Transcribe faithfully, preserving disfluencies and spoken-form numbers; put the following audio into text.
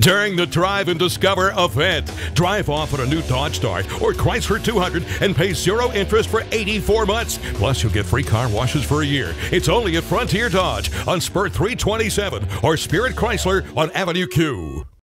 during the Drive and Discover event. Drive off on a new Dodge Dart or Chrysler two hundred and pay zero interest for eighty-four months. Plus, you'll get free car washes for a year. It's only at Frontier Dodge on Spur three twenty-seven or Spirit Chrysler on Avenue Q.